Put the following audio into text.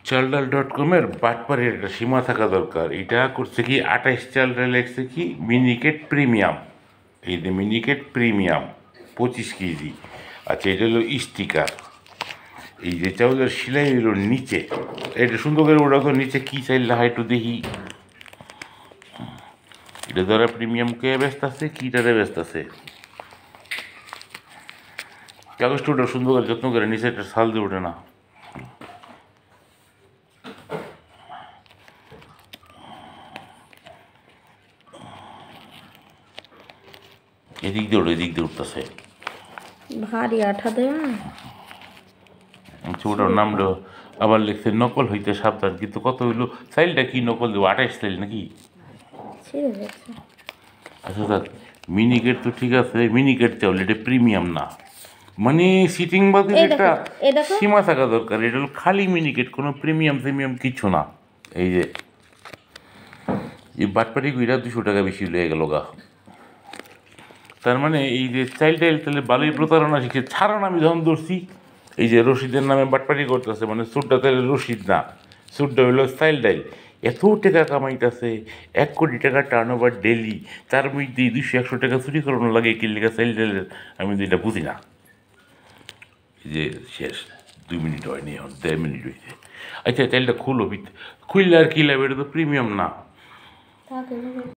চালডাল.com-এর বাটপারের একটা সীমা থাকা দরকার। এটা করছে কি 28 চালডাল লেখছে কি মিনিকেট প্রিমিয়াম। এই যে মিনিকেট প্রিমিয়াম 25 কেজি। আচ্ছা, এটা হলো স্টিকার। এই যে চাউলের সেলাই হলো নিচে, এটা সুন্দর করে ওটা তো নিচে কি চাইল লেখা একটু দেখি। এটা ধরা প্রিমিয়াম কে ব্যস্ত আছে, কিটারে ব্যস্ত আছে। কাগজটা ওটা সুন্দর করে যত্ন করে নিচে একটা সাল দিয়ে ওঠে না। এদিক দিয়ে ওটা এদিক দিয়ে উঠতেছে ভারী আঠা দেয়া। ওটার নামটা আবার লিখছে নকল হইতে সাবধান। কিন্তু কত হইলো সাইলটা কি নকল দেবো? 28 সাইল নাকি? ছিঁড়ে গেছে। আচ্ছা স্যার, মিনিকেট তো ঠিক আছে, মিনিকেট চাউল, এটা প্রিমিয়াম না। মানে সিটিং বাদের একটা সীমা থাকা দরকার। এটা হলো খালি মিনিকেট, কোনো প্রিমিয়াম প্রিমিয়াম কিছু না। এই যে এই বাটপাটি গুইরা 200 টাকা বেশি লেগে গেল গা। তার মানে এই যে চাইল টাইল তাহলে ভালোই প্রতারণা শিখছে। ছাড়ান আমি যখন ধরছি এই যে রশিদের নামে বাটপাটি করতেছে, মানে সুরটা তাহলে রশিদ না, সুরটা হইলো স্টাইল ডাইল। এত টাকা কামাইতেছে, 1 কোটি টাকা টার্ন ওভার ডেলি, তার মধ্যে 200-100 টাকা চুরি করানো লাগে কি লেখা চাইল ডাইলের, আমি তো এটা বুঝি না। এই যে শেষ 2 মিনিট হয়নি, এখন 1.5 মিনিট হয়েছে। আচ্ছা চাইলটা খুললে আর কি লাগবে? এটা তো প্রিমিয়াম না।